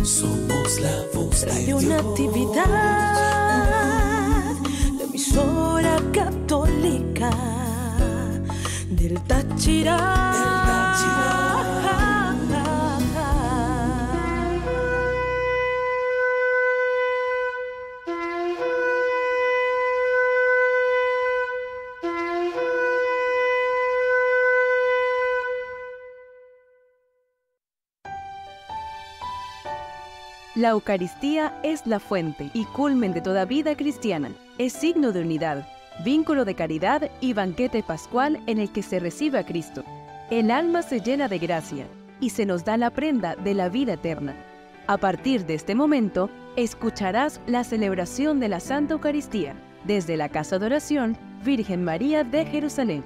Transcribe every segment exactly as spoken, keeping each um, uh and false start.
Somos la voz Radio Natividad, la emisora católica del Táchira. La Eucaristía es la fuente y culmen de toda vida cristiana. Es signo de unidad, vínculo de caridad y banquete pascual en el que se recibe a Cristo. El alma se llena de gracia y se nos da la prenda de la vida eterna. A partir de este momento, escucharás la celebración de la Santa Eucaristía desde la Casa de Oración Virgen María de Jerusalén.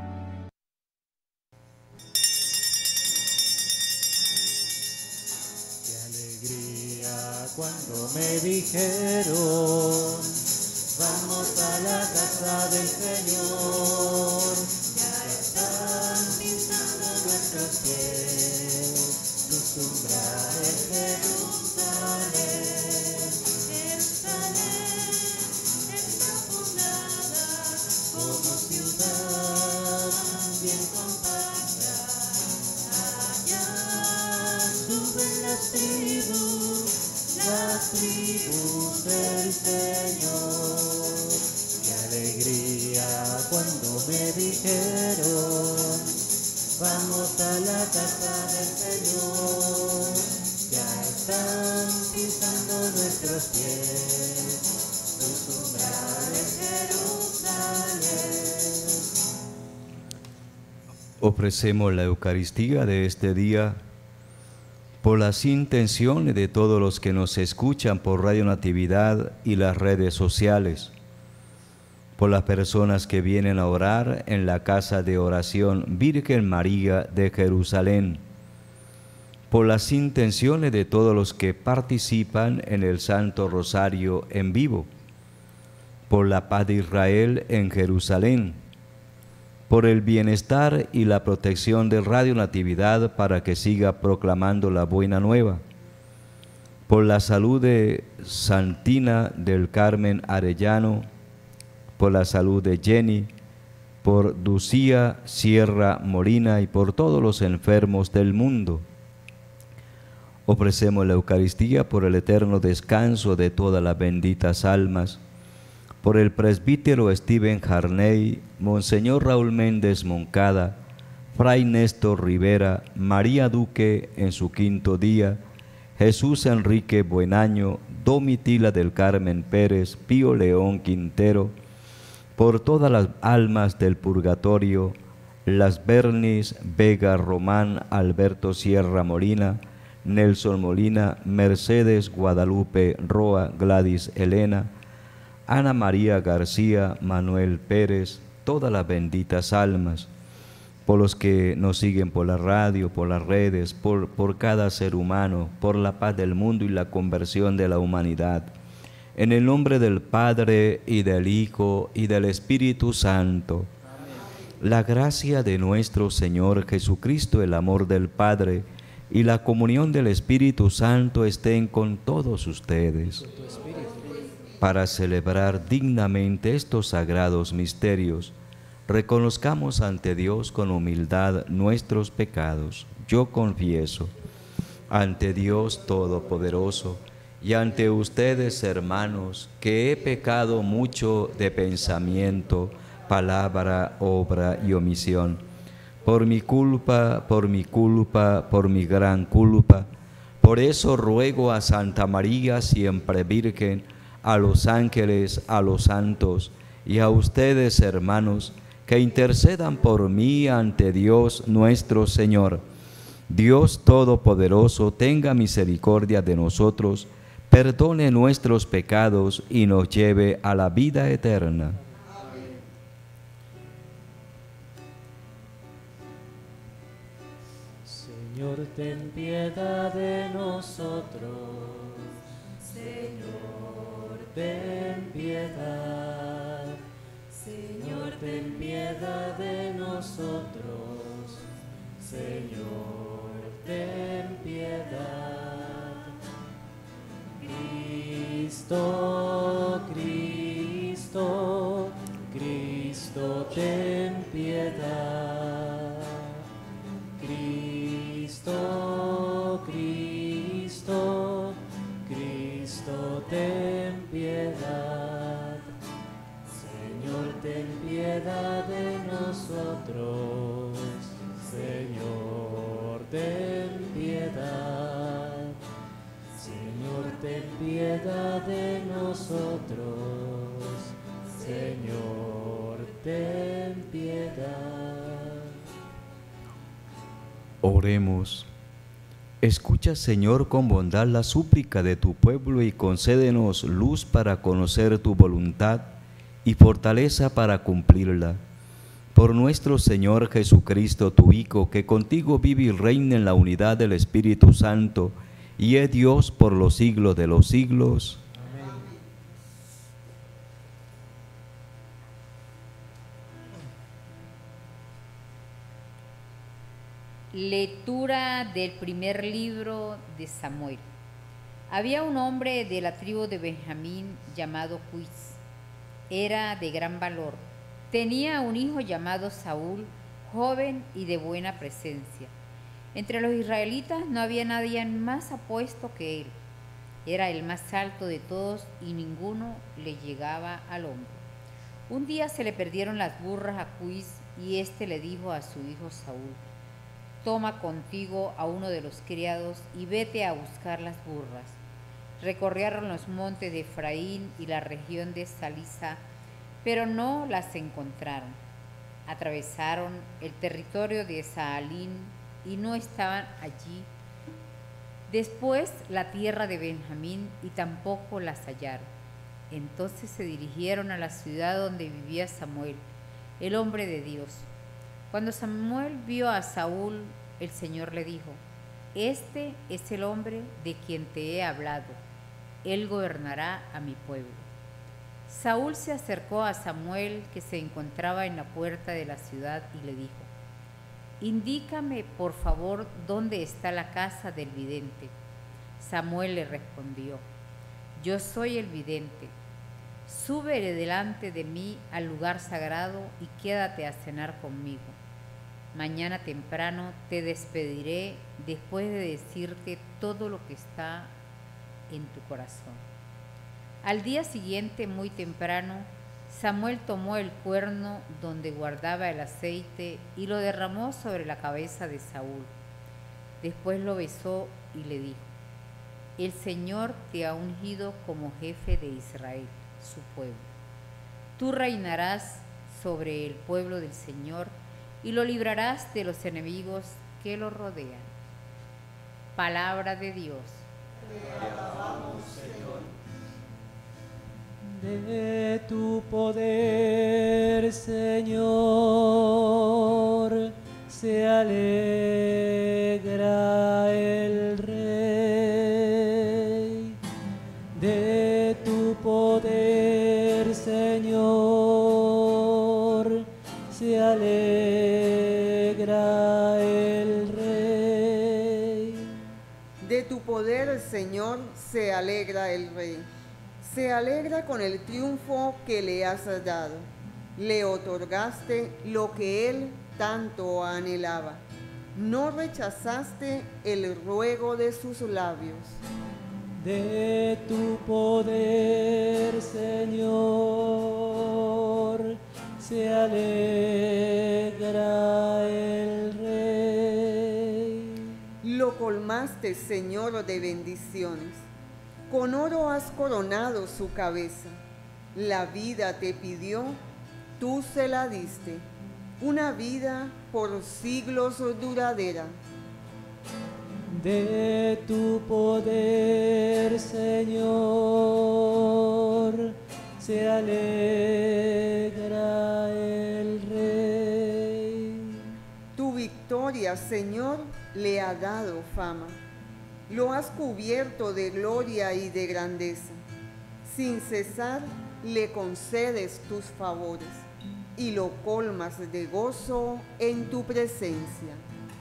Cuando me dijeron, vamos a la casa del Señor, ya están pisando nuestros pies, tus umbrales, Jerusalén. Jerusalén está fundada como ciudad bien compacta, allá suben las tribus. Las tribus del Señor, qué alegría cuando me dijeron, vamos a la casa del Señor, ya están pisando nuestros pies, tus umbrales, Jerusalén. Ofrecemos la Eucaristía de este día por las intenciones de todos los que nos escuchan por Radio Natividad y las redes sociales, por las personas que vienen a orar en la Casa de Oración Virgen María de Jerusalén, por las intenciones de todos los que participan en el Santo Rosario en vivo, por la paz de Israel en Jerusalén, por el bienestar y la protección de Radio Natividad para que siga proclamando la buena nueva, por la salud de Santina del Carmen Arellano, por la salud de Jenny, por Lucía Sierra Molina y por todos los enfermos del mundo. Ofrecemos la Eucaristía por el eterno descanso de todas las benditas almas, por el presbítero Steven Harney, Monseñor Raúl Méndez Moncada, Fray Néstor Rivera, María Duque en su quinto día, Jesús Enrique Buenaño, Domitila del Carmen Pérez, Pío León Quintero, por todas las almas del purgatorio, las Bernis Vega Román, Alberto Sierra Molina, Nelson Molina, Mercedes Guadalupe Roa, Gladys Elena, Ana María García, Manuel Pérez, todas las benditas almas, por los que nos siguen por la radio, por las redes, por, por cada ser humano, por la paz del mundo y la conversión de la humanidad. En el nombre del Padre, y del Hijo, y del Espíritu Santo. Amén. La gracia de nuestro Señor Jesucristo, el amor del Padre, y la comunión del Espíritu Santo estén con todos ustedes. Para celebrar dignamente estos sagrados misterios, reconozcamos ante Dios con humildad nuestros pecados. Yo confieso ante Dios Todopoderoso y ante ustedes, hermanos, que he pecado mucho de pensamiento, palabra, obra y omisión. Por mi culpa, por mi culpa, por mi gran culpa. Por eso ruego a Santa María, siempre Virgen, a los ángeles, a los santos y a ustedes, hermanos, que intercedan por mí ante Dios nuestro Señor. Dios Todopoderoso tenga misericordia de nosotros, perdone nuestros pecados y nos lleve a la vida eterna. Amén. Señor, ten piedad de nosotros. Señor, ten piedad. Señor, ten piedad de nosotros. Señor, ten piedad. ten piedad de nosotros. Señor, ten piedad. Oremos. Escucha, Señor, con bondad la súplica de tu pueblo y concédenos luz para conocer tu voluntad y fortaleza para cumplirla. Por nuestro Señor Jesucristo, tu Hijo, que contigo vive y reina en la unidad del Espíritu Santo, y es Dios por los siglos de los siglos. Amén. Lectura del primer libro de Samuel. Había un hombre de la tribu de Benjamín llamado Cuis. Era de gran valor. Tenía un hijo llamado Saúl, joven y de buena presencia. Entre los israelitas no había nadie más apuesto que él. Era el más alto de todos y ninguno le llegaba al hombro. Un día se le perdieron las burras a Cuis y éste le dijo a su hijo Saúl: toma contigo a uno de los criados y vete a buscar las burras. Recorrieron los montes de Efraín y la región de Salisa, pero no las encontraron. Atravesaron el territorio de Saalín y no estaban allí. Después la tierra de Benjamín y tampoco las hallaron. Entonces se dirigieron a la ciudad donde vivía Samuel, el hombre de Dios. Cuando Samuel vio a Saúl, el Señor le dijo: este es el hombre de quien te he hablado. Él gobernará a mi pueblo. Saúl se acercó a Samuel, que se encontraba en la puerta de la ciudad, y le dijo: indícame, por favor, dónde está la casa del vidente. Samuel le respondió: yo soy el vidente. Sube delante de mí al lugar sagrado y quédate a cenar conmigo. Mañana temprano te despediré después de decirte todo lo que está en tu corazón. Al día siguiente, muy temprano, Samuel tomó el cuerno donde guardaba el aceite y lo derramó sobre la cabeza de Saúl. Después lo besó y le dijo: el Señor te ha ungido como jefe de Israel, su pueblo. Tú reinarás sobre el pueblo del Señor y lo librarás de los enemigos que lo rodean. Palabra de Dios. Te alabamos, Señor. De tu poder, Señor, se alegra el Rey. De tu poder, Señor, se alegra el Rey. De tu poder, Señor, se alegra el Rey. Se alegra con el triunfo que le has dado. Le otorgaste lo que él tanto anhelaba. No rechazaste el ruego de sus labios. De tu poder, Señor, se alegra el Rey. Lo colmaste, Señor, de bendiciones. Con oro has coronado su cabeza. La vida te pidió, tú se la diste. Una vida por siglos duradera. De tu poder, Señor, se alegra el Rey. Tu victoria, Señor, le ha dado fama. Lo has cubierto de gloria y de grandeza. Sin cesar le concedes tus favores y lo colmas de gozo en tu presencia.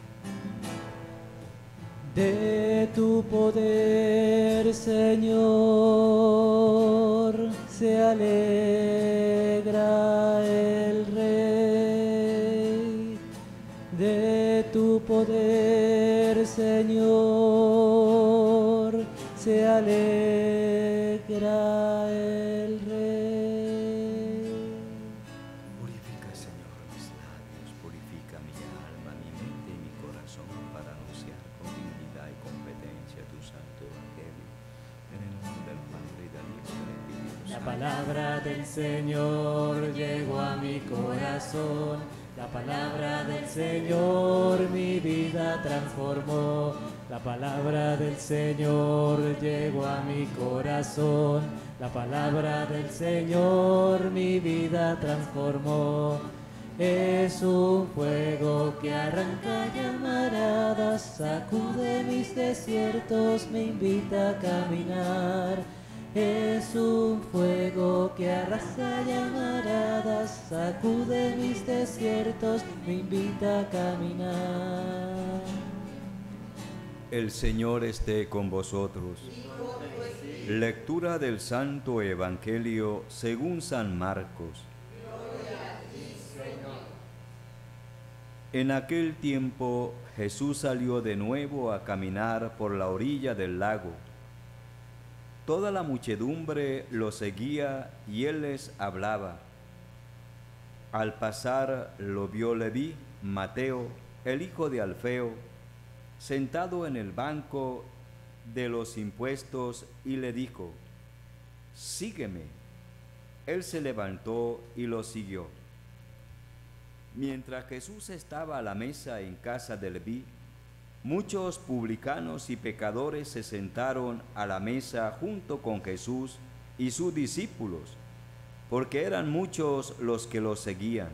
De tu poder, Señor, se alegra el Rey. De tu poder, Señor, se alegra el Rey. Purifica, Señor, mis labios, purifica mi alma, mi mente y mi corazón para anunciar con dignidad y competencia tu santo evangelio. En el La palabra del Señor llegó a mi corazón. La palabra del Señor mi vida transformó. La palabra del Señor llegó a mi corazón. La palabra del Señor mi vida transformó. Es un fuego que arranca llamaradas, sacude mis desiertos, me invita a caminar. Es un fuego que arrasa llamaradas, sacude mis desiertos, me invita a caminar. El Señor esté con vosotros. Lectura del Santo Evangelio según San Marcos. En aquel tiempo Jesús salió de nuevo a caminar por la orilla del lago. Toda la muchedumbre lo seguía y él les hablaba. Al pasar lo vio Leví, Mateo, el hijo de Alfeo, sentado en el banco de los impuestos, y le dijo: «Sígueme». Él se levantó y lo siguió. Mientras Jesús estaba a la mesa en casa de Leví, muchos publicanos y pecadores se sentaron a la mesa junto con Jesús y sus discípulos, porque eran muchos los que lo seguían.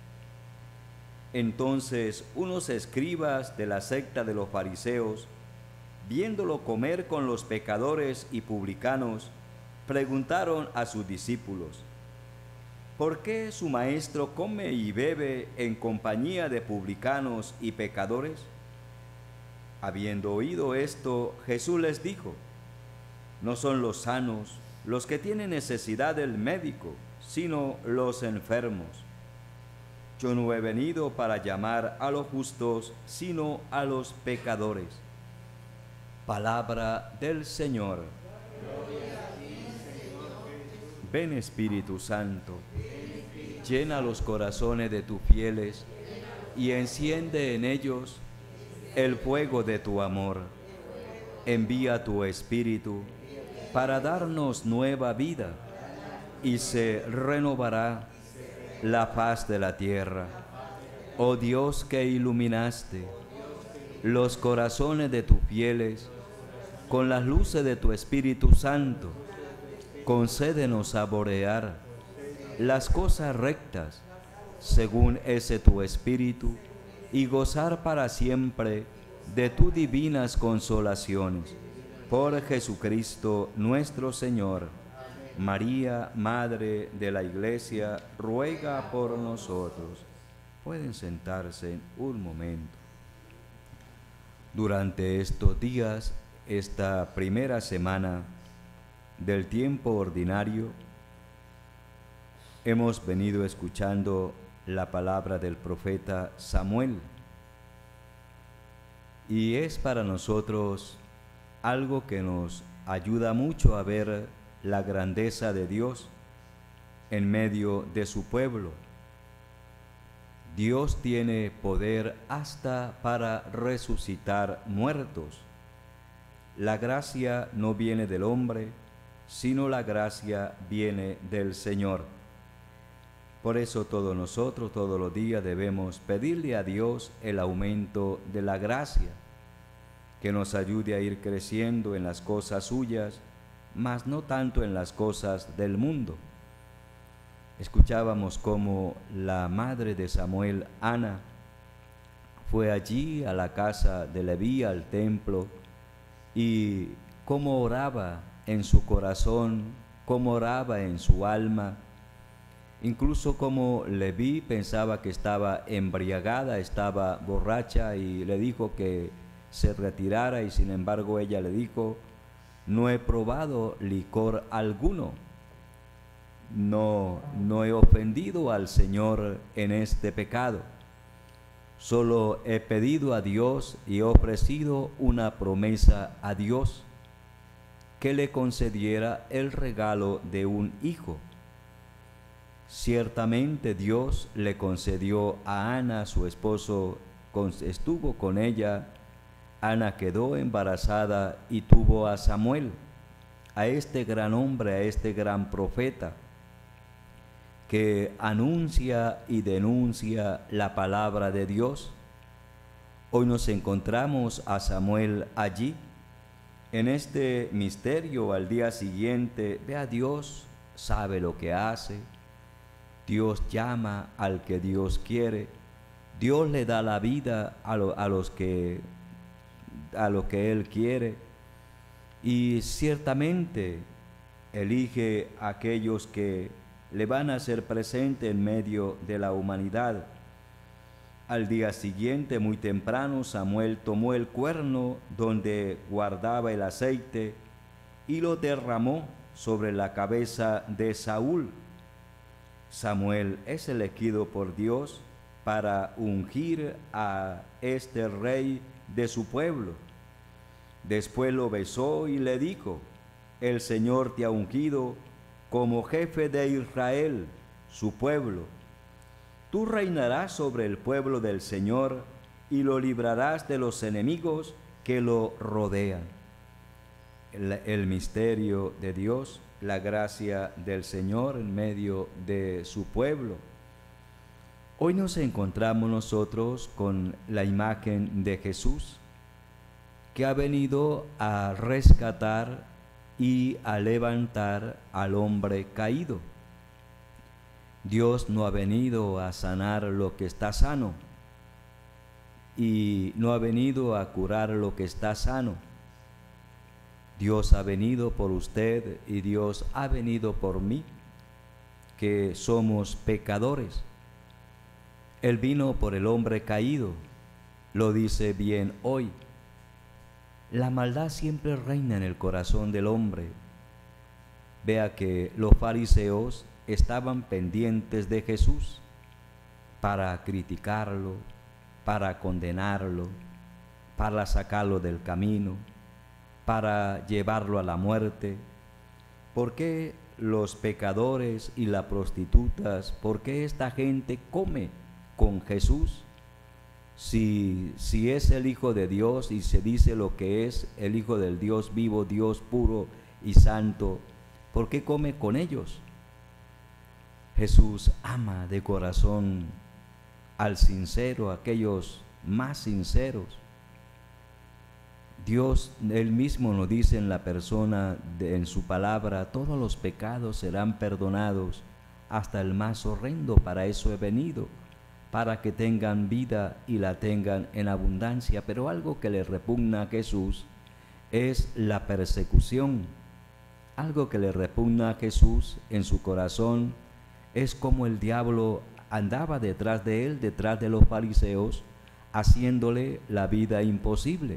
Entonces unos escribas de la secta de los fariseos, viéndolo comer con los pecadores y publicanos, preguntaron a sus discípulos: ¿por qué su maestro come y bebe en compañía de publicanos y pecadores? Habiendo oído esto, Jesús les dijo: no son los sanos los que tienen necesidad del médico, sino los enfermos. Yo no he venido para llamar a los justos, sino a los pecadores. Palabra del Señor. Ven, Espíritu Santo, llena los corazones de tus fieles y enciende en ellos el fuego de tu amor. Envía tu Espíritu para darnos nueva vida, y se renovará la faz de la tierra. Oh Dios, que iluminaste los corazones de tus fieles con las luces de tu Espíritu Santo, concédenos saborear las cosas rectas según ese tu Espíritu, y gozar para siempre de tus divinas consolaciones. Por Jesucristo nuestro Señor. María, Madre de la Iglesia, ruega por nosotros. Pueden sentarse un momento. Durante estos días, esta primera semana del tiempo ordinario, hemos venido escuchando la palabra del profeta Samuel, y es para nosotros algo que nos ayuda mucho a ver la grandeza de Dios en medio de su pueblo. Dios tiene poder hasta para resucitar muertos. La gracia no viene del hombre, sino la gracia viene del Señor. Por eso todos nosotros, todos los días, debemos pedirle a Dios el aumento de la gracia, que nos ayude a ir creciendo en las cosas suyas, mas no tanto en las cosas del mundo. Escuchábamos cómo la madre de Samuel, Ana, fue allí a la casa de Leví, al templo, y cómo oraba en su corazón, cómo oraba en su alma. Incluso como Leví pensaba que estaba embriagada, estaba borracha, y le dijo que se retirara, y sin embargo ella le dijo: no he probado licor alguno, no, no he ofendido al Señor en este pecado, solo he pedido a Dios y he ofrecido una promesa a Dios, que le concediera el regalo de un hijo. Ciertamente Dios le concedió a Ana, su esposo, estuvo con ella. Ana quedó embarazada y tuvo a Samuel. a este gran hombre, a este gran profeta, que anuncia y denuncia la palabra de Dios. Hoy nos encontramos a Samuel allí, en este misterio. Al día siguiente, vea, Dios sabe lo que hace, Dios llama al que Dios quiere, Dios le da la vida a, lo, a los que a lo que Él quiere, y ciertamente elige a aquellos que le van a hacer presente en medio de la humanidad. Al día siguiente, muy temprano, Samuel tomó el cuerno donde guardaba el aceite y lo derramó sobre la cabeza de Saúl. Samuel es elegido por Dios para ungir a este rey de su pueblo. Después lo besó y le dijo: el Señor te ha ungido como jefe de Israel, su pueblo. Tú reinarás sobre el pueblo del Señor y lo librarás de los enemigos que lo rodean. El, el misterio de Dios, la gracia del Señor en medio de su pueblo. Hoy nos encontramos nosotros con la imagen de Jesús, que ha venido a rescatar y a levantar al hombre caído. Dios no ha venido a sanar lo que está sano, y no ha venido a curar lo que está sano. Dios ha venido por usted y Dios ha venido por mí, que somos pecadores. Él vino por el hombre caído, lo dice bien hoy. La maldad siempre reina en el corazón del hombre. Vea que los fariseos estaban pendientes de Jesús para criticarlo, para condenarlo, para sacarlo del camino, para llevarlo a la muerte. ¿Por qué los pecadores y las prostitutas, por qué esta gente come con Jesús? Si, si es el Hijo de Dios y se dice lo que es el Hijo del Dios vivo, Dios puro y santo, ¿por qué come con ellos? Jesús ama de corazón al sincero, a aquellos más sinceros. Dios, Él mismo nos dice en la persona, de, en su palabra, todos los pecados serán perdonados, hasta el más horrendo. Para eso he venido, para que tengan vida y la tengan en abundancia. Pero algo que le repugna a Jesús es la persecución. Algo que le repugna a Jesús en su corazón es como el diablo andaba detrás de él, detrás de los fariseos, haciéndole la vida imposible.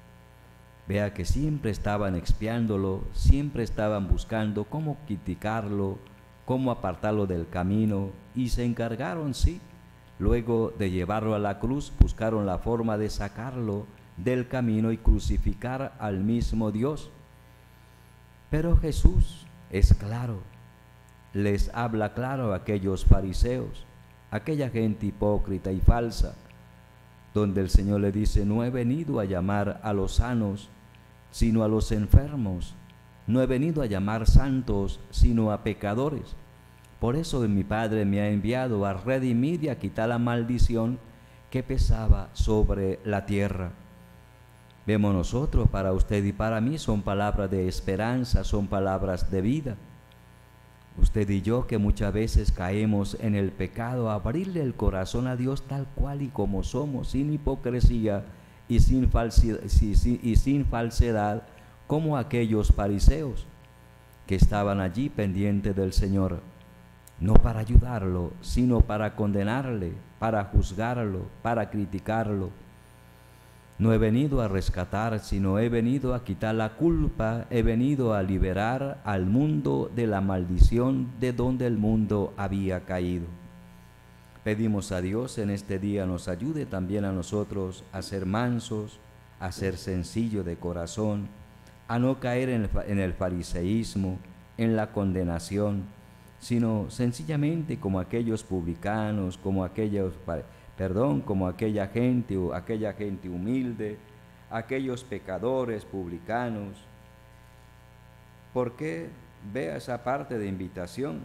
Vea que siempre estaban expiándolo, siempre estaban buscando cómo criticarlo, cómo apartarlo del camino, y se encargaron, sí, luego de llevarlo a la cruz, buscaron la forma de sacarlo del camino y crucificar al mismo Dios. Pero Jesús es claro, les habla claro a aquellos fariseos, aquella gente hipócrita y falsa, donde el Señor le dice: no he venido a llamar a los sanos, sino a los enfermos. No he venido a llamar santos, sino a pecadores. Por eso mi Padre me ha enviado a redimir y a quitar la maldición que pesaba sobre la tierra. Vemos nosotros, para usted y para mí, son palabras de esperanza, son palabras de vida. Usted y yo, que muchas veces caemos en el pecado, abrirle el corazón a Dios tal cual y como somos, sin hipocresía y sin falsedad, y sin falsedad, como aquellos fariseos que estaban allí pendientes del Señor, no para ayudarlo, sino para condenarle, para juzgarlo, para criticarlo. No he venido a rescatar, sino he venido a quitar la culpa, he venido a liberar al mundo de la maldición de donde el mundo había caído. Pedimos a Dios en este día nos ayude también a nosotros a ser mansos, a ser sencillos de corazón, a no caer en el, en el fariseísmo, en la condenación, sino sencillamente como aquellos publicanos, como aquellos, perdón, como aquella gente, o aquella gente humilde, aquellos pecadores publicanos, ¿Por qué? Vea esa parte de invitación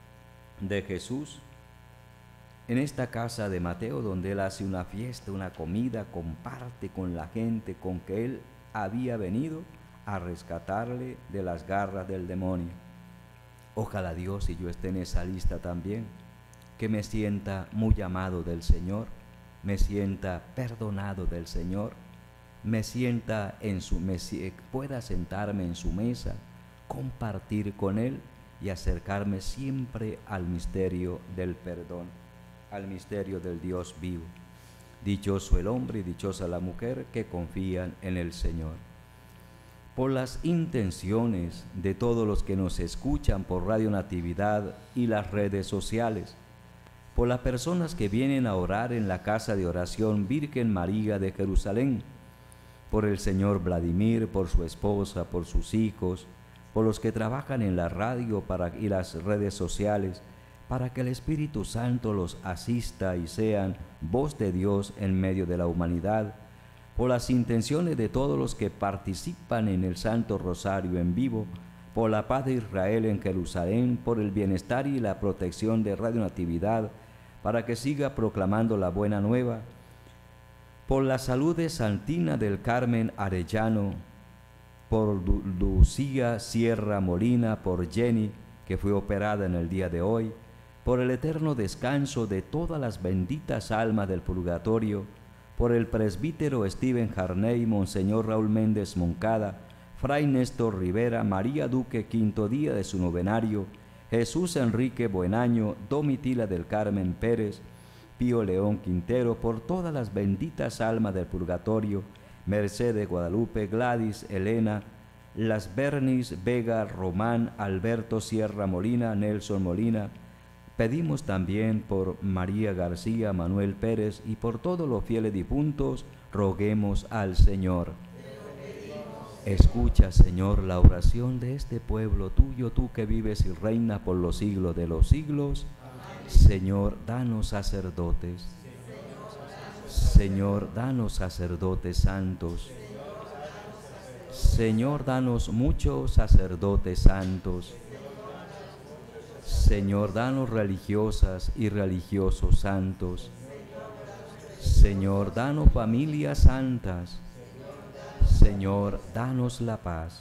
de Jesús en esta casa de Mateo, donde él hace una fiesta, una comida, comparte con la gente con que él había venido a rescatarle de las garras del demonio. Ojalá Dios y yo esté en esa lista también, que me sienta muy amado del Señor, me sienta perdonado del Señor, me sienta en su me, pueda sentarme en su mesa, compartir con Él y acercarme siempre al misterio del perdón, al misterio del Dios vivo. Dichoso el hombre y dichosa la mujer que confían en el Señor. Por las intenciones de todos los que nos escuchan por Radio Natividad y las redes sociales, por las personas que vienen a orar en la casa de oración Virgen María de Jerusalén, por el señor Vladimir, por su esposa, por sus hijos, por los que trabajan en la radio para, y las redes sociales, para que el Espíritu Santo los asista y sean voz de Dios en medio de la humanidad, por las intenciones de todos los que participan en el Santo Rosario en vivo, por la paz de Israel en Jerusalén, por el bienestar y la protección de Radio Natividad, para que siga proclamando la buena nueva, por la salud de Santina del Carmen Arellano, por Lucía Sierra Molina, por Jenny, que fue operada en el día de hoy, por el eterno descanso de todas las benditas almas del purgatorio, por el presbítero Steven Harney, Monseñor Raúl Méndez Moncada, Fray Néstor Rivera, María Duque, quinto día de su novenario, Jesús Enrique Buenaño, Domitila del Carmen Pérez, Pío León Quintero, por todas las benditas almas del purgatorio, Mercedes Guadalupe, Gladys, Elena, Las Bernis, Vega, Román, Alberto Sierra Molina, Nelson Molina. Pedimos también por María García, Manuel Pérez y por todos los fieles difuntos, roguemos al Señor. Escucha, Señor, la oración de este pueblo tuyo, tú que vives y reinas por los siglos de los siglos. Señor, danos sacerdotes. Señor, danos sacerdotes santos. Señor, danos muchos sacerdotes santos. Señor, danos religiosas y religiosos santos. Señor, danos familias santas. Señor, danos la paz.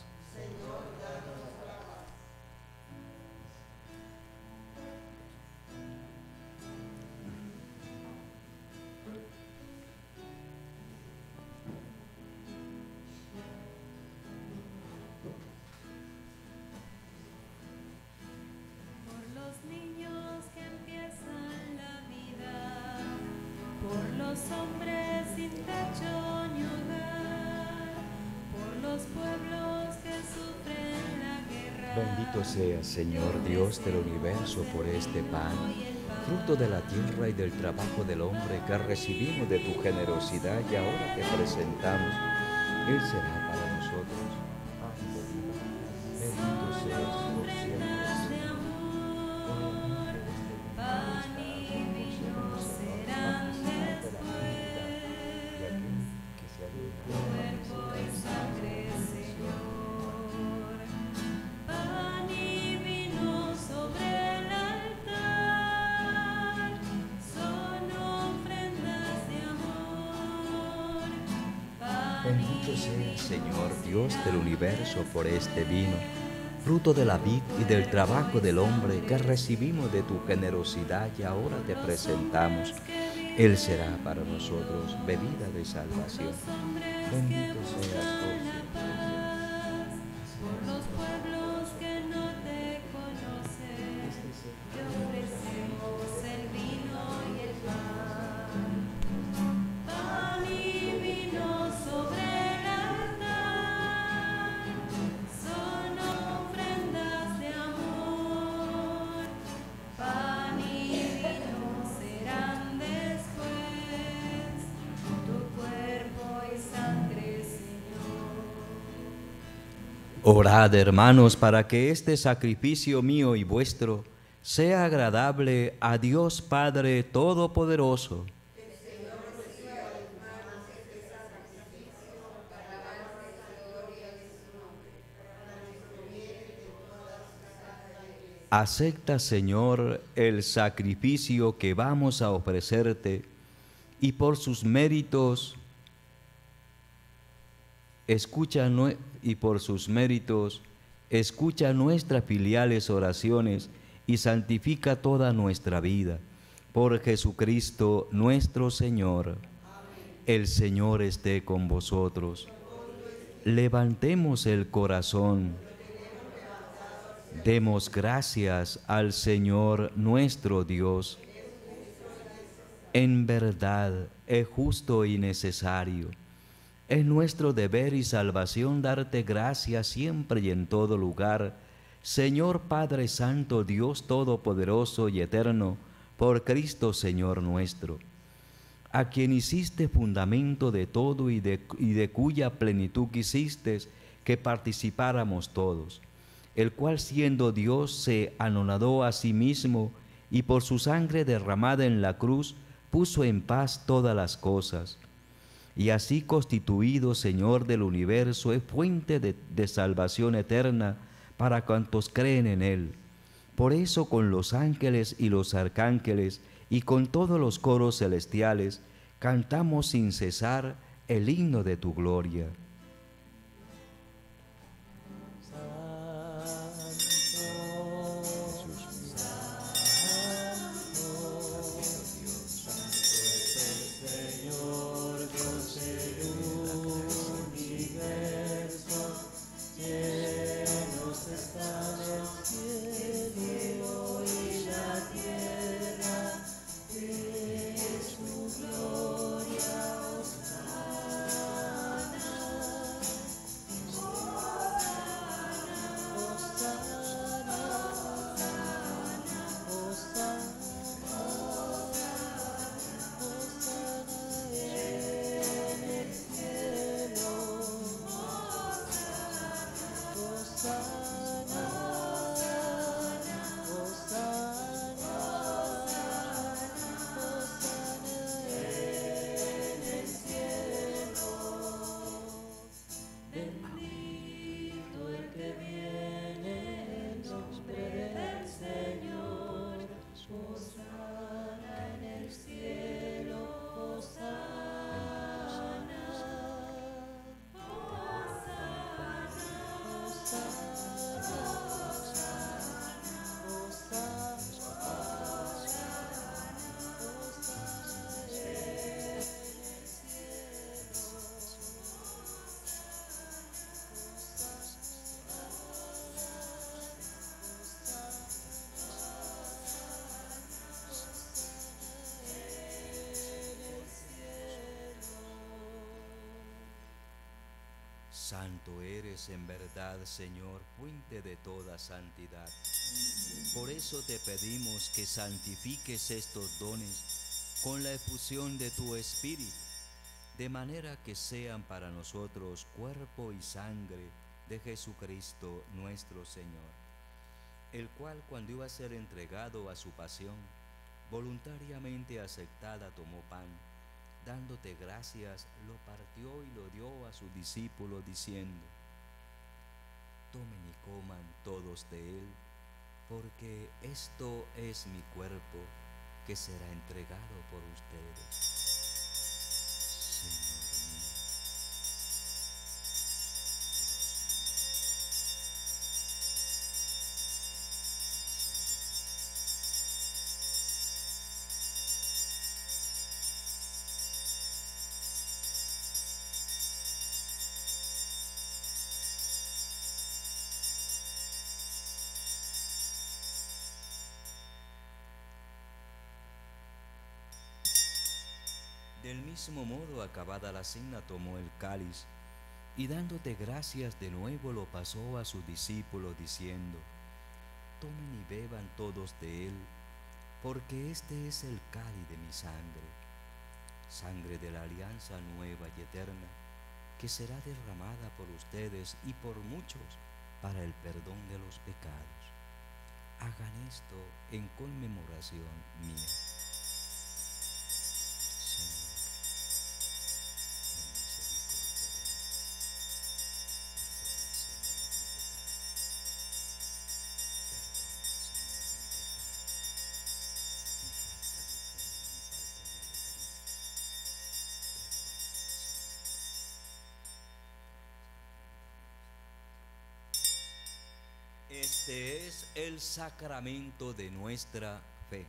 Bendito seas, Señor Dios del universo, por este pan, fruto de la tierra y del trabajo del hombre que recibimos de tu generosidad y ahora te presentamos. Él será para nosotros pan de vida. Bendito seas por siempre, Señor. Pan y vino serán después, y aquel que se alimenta cuerpo y sangre, Señor. Bendito seas, Señor Dios del universo, por este vino, fruto de la vid y del trabajo del hombre que recibimos de tu generosidad y ahora te presentamos. Él será para nosotros bebida de salvación. Bendito seas por siempre. Por los pueblos que no te conocen, te ofrecemos el vino y el pan. Pan y vino sobre el altar, son ofrendas de amor. Pan y vino serán después, tu cuerpo y sangre, Señor. Orad, hermanos, para que este sacrificio mío y vuestro sea agradable a Dios Padre Todopoderoso. Acepta, Señor, el sacrificio que vamos a ofrecerte y por sus méritos, escucha nue- y por sus méritos, escucha nuestras filiales oraciones y santifica toda nuestra vida. Por Jesucristo nuestro Señor. El Señor esté con vosotros. Levantemos el corazón. Demos gracias al Señor nuestro Dios. En verdad es justo y necesario. Es nuestro deber y salvación darte gracias siempre y en todo lugar, Señor Padre Santo, Dios Todopoderoso y Eterno, por Cristo Señor nuestro, a quien hiciste fundamento de todo y de, y de cuya plenitud quisiste que participáramos todos, el cual siendo Dios se anonadó a sí mismo y por su sangre derramada en la cruz puso en paz todas las cosas. Y así constituido Señor del universo es fuente de, de salvación eterna para cuantos creen en Él. Por eso con los ángeles y los arcángeles y con todos los coros celestiales cantamos sin cesar el himno de tu gloria. Santo eres en verdad, Señor, fuente de toda santidad. Por eso te pedimos que santifiques estos dones con la efusión de tu Espíritu, de manera que sean para nosotros cuerpo y sangre de Jesucristo nuestro Señor, el cual cuando iba a ser entregado a su pasión, voluntariamente aceptada tomó pan, dándote gracias, lo partió y lo dio a sus discípulos diciendo: tomen y coman todos de él, porque esto es mi cuerpo que será entregado por ustedes. Señor mío. Del mismo modo, acabada la cena, tomó el cáliz y dándote gracias de nuevo lo pasó a sus discípulos diciendo: tomen y beban todos de él, porque este es el cáliz de mi sangre, sangre de la alianza nueva y eterna, que será derramada por ustedes y por muchos para el perdón de los pecados. Hagan esto en conmemoración mía. Señor, ten misericordia de mí. Perdona, Señor, mi pecado. Perdona, Señor. Este es el sacramento de nuestra fe.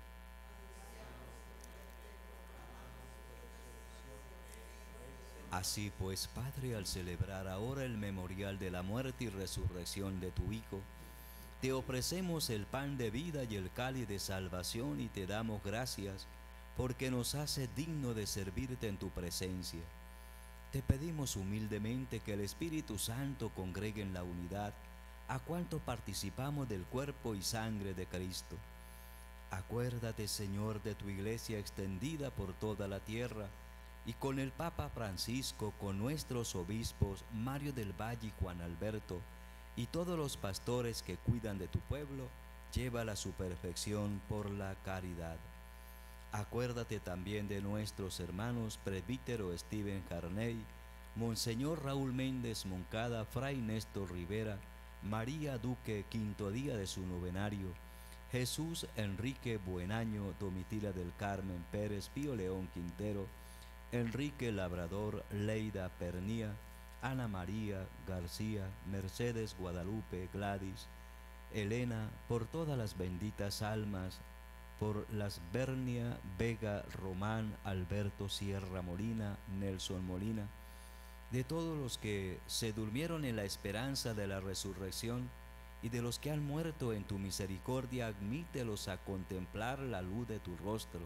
Así pues, Padre, al celebrar ahora el memorial de la muerte y resurrección de tu Hijo, te ofrecemos el pan de vida y el cáliz de salvación y te damos gracias porque nos hace digno de servirte en tu presencia. Te pedimos humildemente que el Espíritu Santo congregue en la unidad a cuanto participamos del cuerpo y sangre de Cristo. Acuérdate, Señor, de tu iglesia extendida por toda la tierra, y con el Papa Francisco, con nuestros obispos Mario del Valle y Juan Alberto, y todos los pastores que cuidan de tu pueblo, llévala a su perfección por la caridad. Acuérdate también de nuestros hermanos presbítero Steven Harney, Monseñor Raúl Méndez Moncada, Fray Néstor Rivera, María Duque, quinto día de su novenario, Jesús Enrique Buenaño, Domitila del Carmen Pérez, Pío León Quintero, Enrique Labrador, Leida Pernía, Ana María García, Mercedes Guadalupe, Gladys, Elena, por todas las benditas almas, por las Bernia Vega Román, Alberto Sierra Molina, Nelson Molina, de todos los que se durmieron en la esperanza de la resurrección y de los que han muerto en tu misericordia, admítelos a contemplar la luz de tu rostro.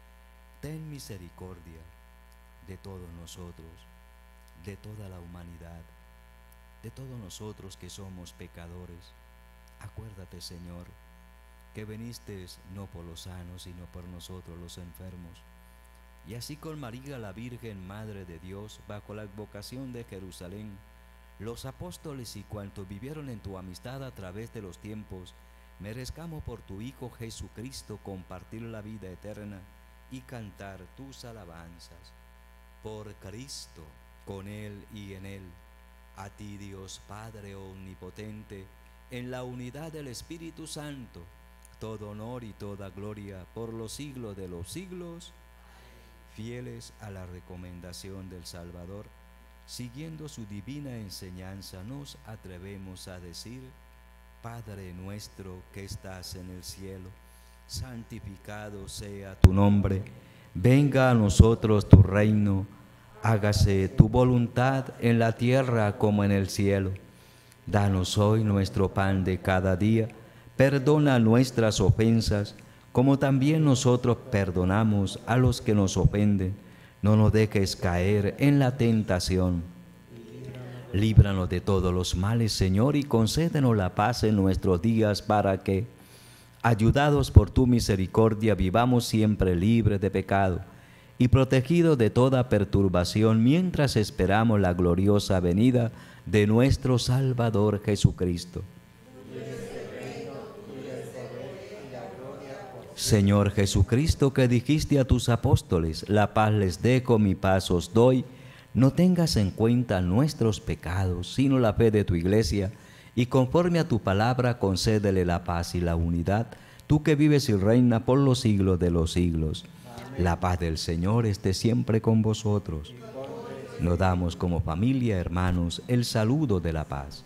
Ten misericordia de todos nosotros, de toda la humanidad, de todos nosotros que somos pecadores. Acuérdate, Señor, que viniste no por los sanos, sino por nosotros los enfermos. Y así con María la Virgen, Madre de Dios, bajo la advocación de Jerusalén, los apóstoles y cuantos vivieron en tu amistad a través de los tiempos, merezcamos por tu Hijo Jesucristo compartir la vida eterna y cantar tus alabanzas. Por Cristo, con Él y en Él, a ti Dios Padre omnipotente, en la unidad del Espíritu Santo, todo honor y toda gloria por los siglos de los siglos. Fieles a la recomendación del Salvador, siguiendo su divina enseñanza, nos atrevemos a decir: Padre nuestro que estás en el cielo, santificado sea tu nombre, venga a nosotros tu reino, hágase tu voluntad en la tierra como en el cielo. Danos hoy nuestro pan de cada día, perdona nuestras ofensas, como también nosotros perdonamos a los que nos ofenden. No nos dejes caer en la tentación. Líbranos de todos los males, Señor, y concédenos la paz en nuestros días, para que, ayudados por tu misericordia, vivamos siempre libres de pecado y protegidos de toda perturbación, mientras esperamos la gloriosa venida de nuestro Salvador Jesucristo. Señor Jesucristo, que dijiste a tus apóstoles: la paz les dejo, mi paz os doy, no tengas en cuenta nuestros pecados, sino la fe de tu iglesia, y conforme a tu palabra concédele la paz y la unidad, tú que vives y reinas por los siglos de los siglos. Amén. La paz del Señor esté siempre con vosotros. Nos damos como familia, hermanos, el saludo de la paz.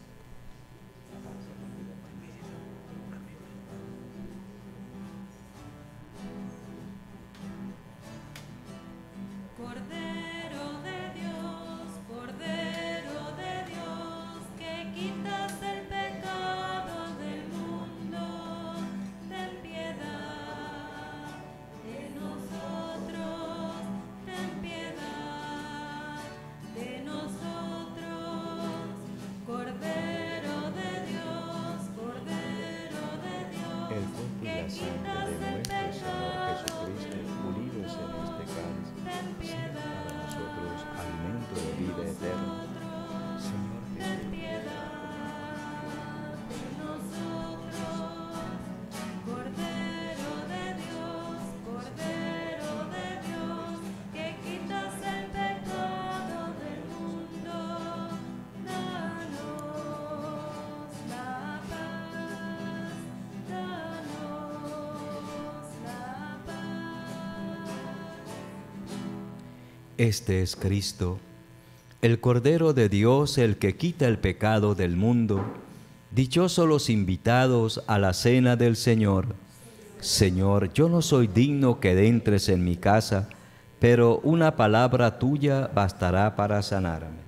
Este es Cristo, el Cordero de Dios, el que quita el pecado del mundo. Dichosos los invitados a la cena del Señor. Señor, yo no soy digno que entres en mi casa, pero una palabra tuya bastará para sanarme.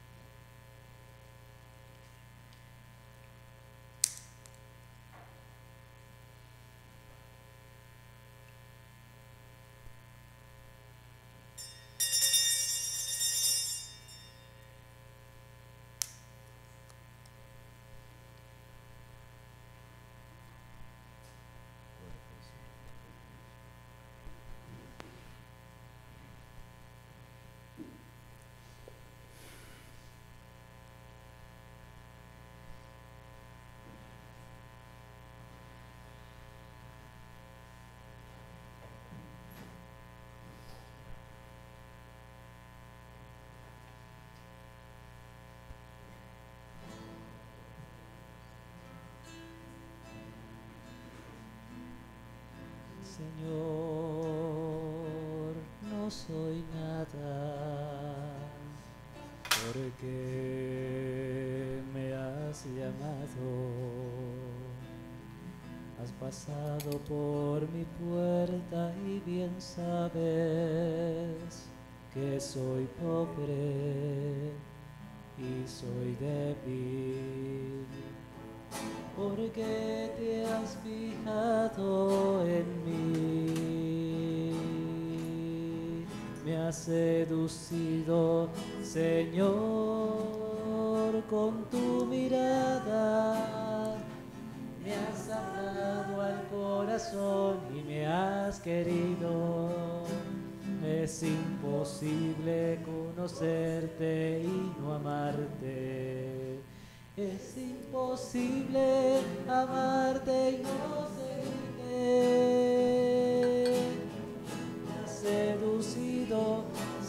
Señor, no soy nada, porque me has llamado, has pasado por mi puerta y bien sabes que soy pobre y soy débil. Porque te has fijado en mí, me has seducido, Señor, con tu mirada, me has hablado al corazón y me has querido. Es imposible conocerte y no amarte. Es imposible amarte y no seguirte. Me has seducido,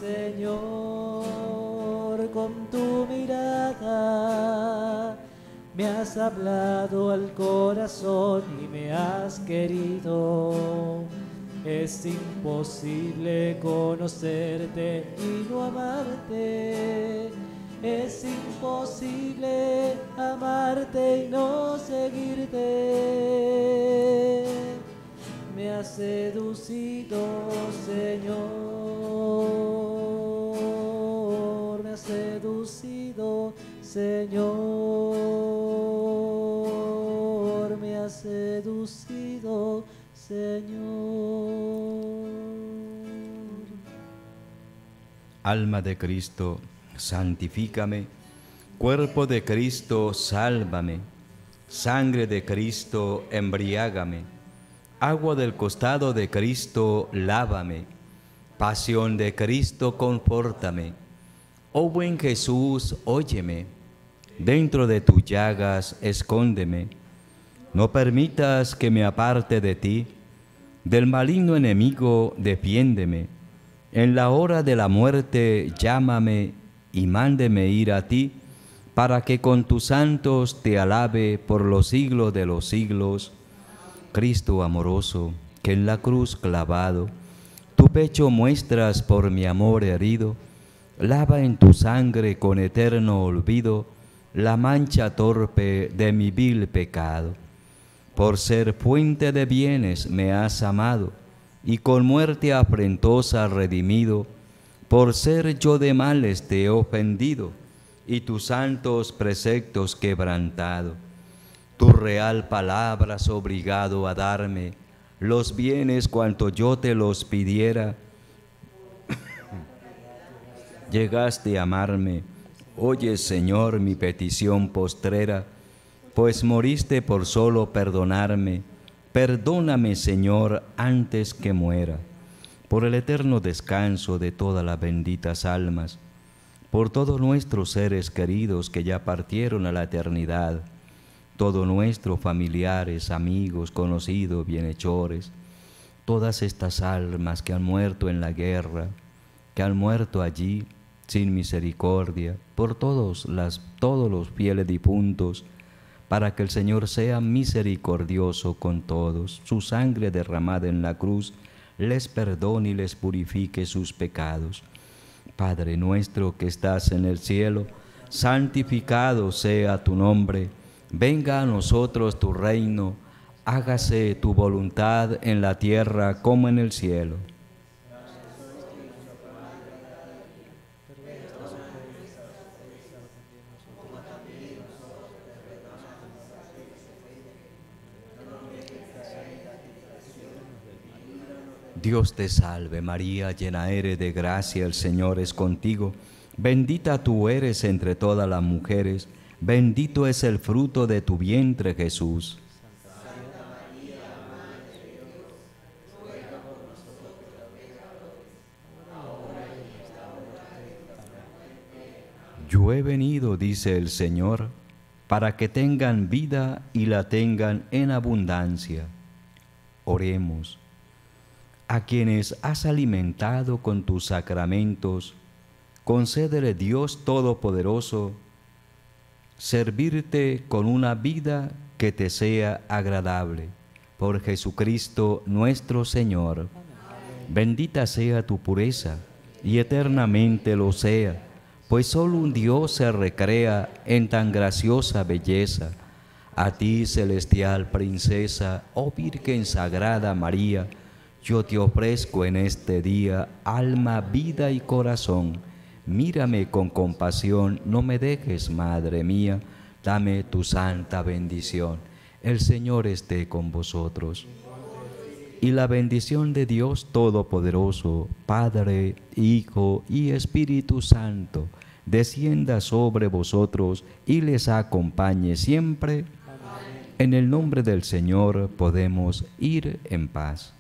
Señor, con tu mirada. Me has hablado al corazón y me has querido. Es imposible conocerte y no amarte. Es imposible amarte y no seguirte. Me has seducido, Señor. Me has seducido, Señor. Me has seducido, Señor. Alma de Cristo, santifícame. Cuerpo de Cristo, sálvame. Sangre de Cristo, embriágame. Agua del costado de Cristo, lávame. Pasión de Cristo, confórtame. Oh buen Jesús, óyeme. Dentro de tus llagas, escóndeme. No permitas que me aparte de ti. Del maligno enemigo, defiéndeme. En la hora de la muerte, llámame y mándeme ir a ti, para que con tus santos te alabe por los siglos de los siglos. Cristo amoroso, que en la cruz clavado, tu pecho muestras por mi amor herido, lava en tu sangre con eterno olvido la mancha torpe de mi vil pecado. Por ser fuente de bienes me has amado, y con muerte afrentosa redimido. Por ser yo de males te he ofendido, y tus santos preceptos quebrantado. Tu real palabra has obligado a darme los bienes cuanto yo te los pidiera. Llegaste a amarme, oye Señor mi petición postrera, pues moriste por solo perdonarme. Perdóname, Señor, antes que muera, por el eterno descanso de todas las benditas almas, por todos nuestros seres queridos que ya partieron a la eternidad, todos nuestros familiares, amigos, conocidos, bienhechores, todas estas almas que han muerto en la guerra, que han muerto allí sin misericordia, por todos, las, todos los fieles difuntos, para que el Señor sea misericordioso con todos. Su sangre derramada en la cruz les perdone y les purifique sus pecados. Padre nuestro que estás en el cielo, santificado sea tu nombre. Venga a nosotros tu reino, hágase tu voluntad en la tierra como en el cielo. Dios te salve María, llena eres de gracia, el Señor es contigo. Bendita tú eres entre todas las mujeres, bendito es el fruto de tu vientre Jesús. Yo he venido, dice el Señor, para que tengan vida y la tengan en abundancia. Oremos. A quienes has alimentado con tus sacramentos, concédele Dios Todopoderoso, servirte con una vida que te sea agradable. Por Jesucristo nuestro Señor. Bendita sea tu pureza, y eternamente lo sea, pues solo un Dios se recrea en tan graciosa belleza. A ti, celestial princesa, oh Virgen Sagrada María, yo te ofrezco en este día alma, vida y corazón. Mírame con compasión, no me dejes, Madre mía, dame tu santa bendición. El Señor esté con vosotros. Y la bendición de Dios Todopoderoso, Padre, Hijo y Espíritu Santo, descienda sobre vosotros y les acompañe siempre. Amén. En el nombre del Señor podemos ir en paz.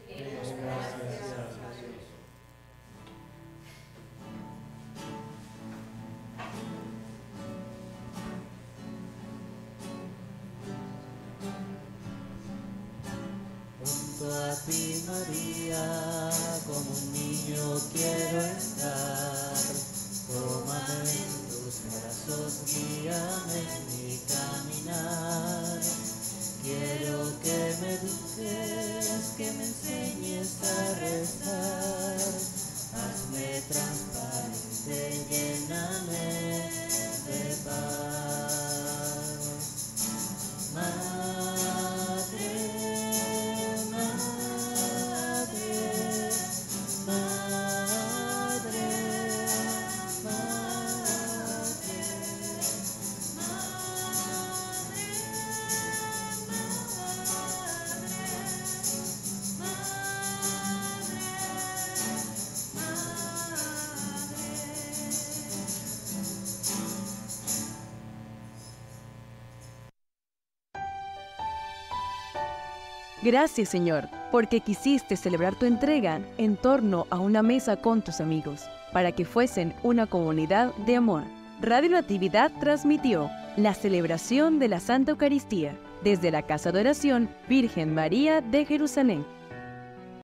Junto a ti, María, como un niño quiero estar. Tómame en tus brazos, guíame en mi caminar. Quiero que me eduques, que me enseñes a rezar. Hazme transparente, lléname de paz. Madre, Gracias, Señor, porque quisiste celebrar tu entrega en torno a una mesa con tus amigos, para que fuesen una comunidad de amor. Radio Natividad transmitió la celebración de la Santa Eucaristía desde la Casa de Oración Virgen María de Jerusalén.